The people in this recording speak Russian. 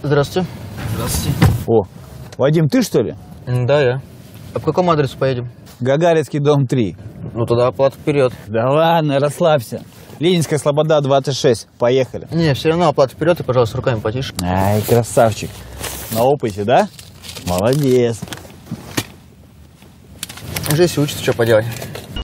Здравствуйте. Здравствуйте. О, Вадим, ты что ли? Да, я. А по какому адресу поедем? Гагаринский, дом 3. Ну, тогда оплата вперед. Да ладно, расслабься. Ленинская Слобода, 26. Поехали. Не, все равно оплата вперед и, пожалуйста, руками потише. Ай, красавчик. На опыте, да? Молодец. Жесть учится, что поделать.